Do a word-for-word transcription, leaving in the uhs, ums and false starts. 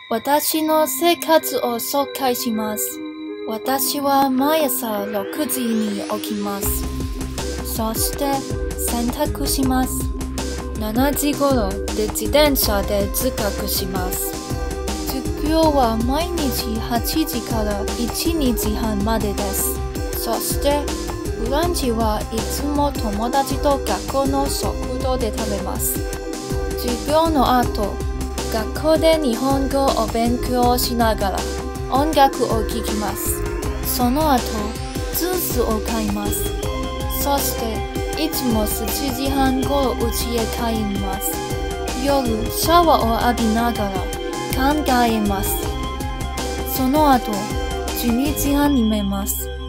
私の生活を紹介します。私は毎朝ろくじに起きます。そして洗濯します。しちじ頃で自転車で通学します。授業は毎日はちじからいち、にじはんまでです。そしてブランチはいつも友達と学校の食堂で食べます。授業の後、学校で日本語を勉強しながら音楽を聴きます。その後、ジュースを買います。そして、いつもしちじはん頃家へ帰ります。夜、シャワーを浴びながら考えます。その後、じゅうにじはんに寝ます。